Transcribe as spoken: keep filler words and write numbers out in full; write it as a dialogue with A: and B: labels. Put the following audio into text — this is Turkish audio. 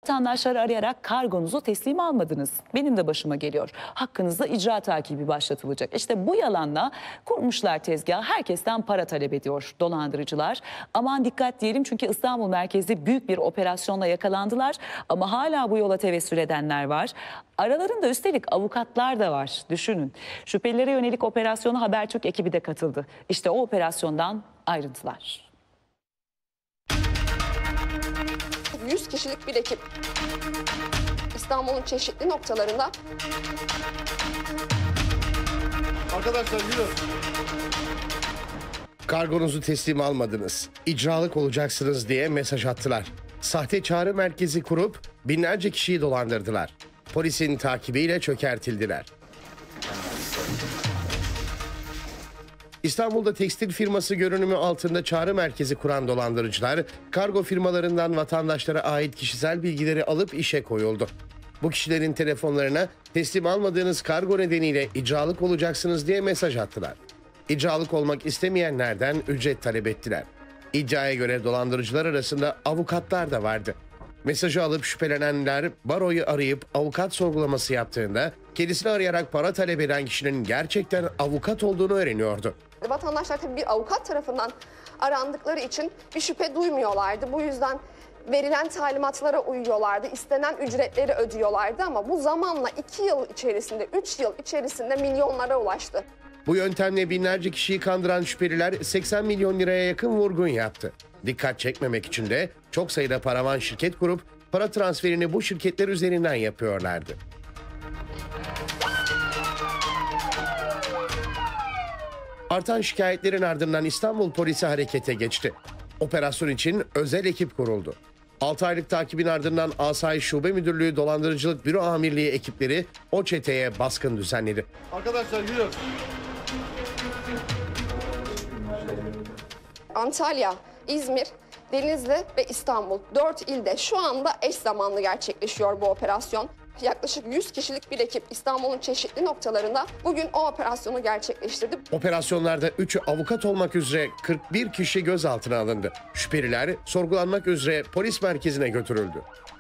A: Vatandaşları arayarak kargonuzu teslim almadınız. Benim de başıma geliyor. Hakkınızda icra takibi başlatılacak. İşte bu yalanla kurmuşlar tezgahı. Herkesten para talep ediyor dolandırıcılar. Aman dikkat diyelim, çünkü İstanbul merkezli büyük bir operasyonla yakalandılar. Ama hala bu yola tevessül edenler var. Aralarında üstelik avukatlar da var. Düşünün. Şüphelilere yönelik operasyona Habertürk ekibi de katıldı. İşte o operasyondan ayrıntılar.
B: yüz kişilik bir ekip İstanbul'un çeşitli noktalarında.
C: Arkadaşlar yürü. Kargonuzu teslim almadınız, icralık olacaksınız diye mesaj attılar. Sahte çağrı merkezi kurup binlerce kişiyi dolandırdılar. Polisin takibiyle çökertildiler. İstanbul'da tekstil firması görünümü altında çağrı merkezi kuran dolandırıcılar, kargo firmalarından vatandaşlara ait kişisel bilgileri alıp işe koyuldu. Bu kişilerin telefonlarına teslim almadığınız kargo nedeniyle icralık olacaksınız diye mesaj attılar. İcralık olmak istemeyenlerden ücret talep ettiler. İddiaya göre dolandırıcılar arasında avukatlar da vardı. Mesajı alıp şüphelenenler baroyu arayıp avukat sorgulaması yaptığında kendisini arayarak para talep eden kişinin gerçekten avukat olduğunu öğreniyordu.
B: Vatandaşlar tabii bir avukat tarafından arandıkları için bir şüphe duymuyorlardı. Bu yüzden verilen talimatlara uyuyorlardı, istenen ücretleri ödüyorlardı ama bu zamanla iki yıl içerisinde, üç yıl içerisinde milyonlara ulaştı.
C: Bu yöntemle binlerce kişiyi kandıran şüpheliler seksen milyon liraya yakın vurgun yaptı. Dikkat çekmemek için de çok sayıda paravan şirket kurup para transferini bu şirketler üzerinden yapıyorlardı. Artan şikayetlerin ardından İstanbul polisi harekete geçti. Operasyon için özel ekip kuruldu. altı aylık takibin ardından Asayiş Şube Müdürlüğü Dolandırıcılık Büro Amirliği ekipleri o çeteye baskın düzenledi.
D: Arkadaşlar yürü.
B: Antalya, İzmir, Denizli ve İstanbul dört ilde şu anda eş zamanlı gerçekleşiyor bu operasyon. Yaklaşık yüz kişilik bir ekip İstanbul'un çeşitli noktalarında bugün o operasyonu gerçekleştirdi.
C: Operasyonlarda üçü avukat olmak üzere kırk bir kişi gözaltına alındı. Şüpheliler sorgulanmak üzere polis merkezine götürüldü.